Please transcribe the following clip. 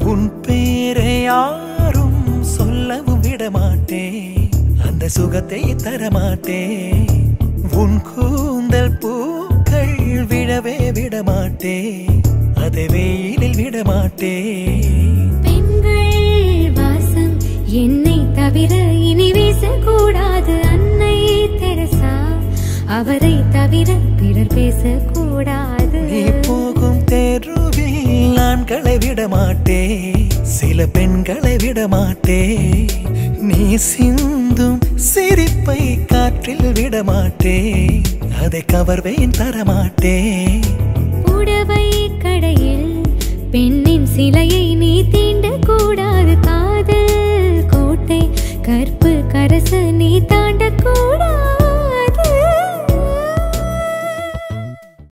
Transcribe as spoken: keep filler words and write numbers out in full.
உன் பேரை யாரும் சொல்லவும் விடமாட்டேன், அந்த சுகத்தை தரமாட்டேன். உன் கூந்தல் பூக்கள் விழவே விடமாட்டேன், அதை வெயிலில் விடமாட்டேன். பெண்கள் வாசம் என்னை தவிர இனி வீசக்கூடாது. அன்னை தெரசா அவரை தவிர பிறர் பேசக்கூடாது. நீ போகும் தெருவில் ஆண்களை விடமாட்டேன், சில பெண்களை விடமாட்டேன். நீ சிந்தும் சிரிப்பை காற்றில் விடமாட்டேன், அதை கவர்வேன் தரமாட்டேன்.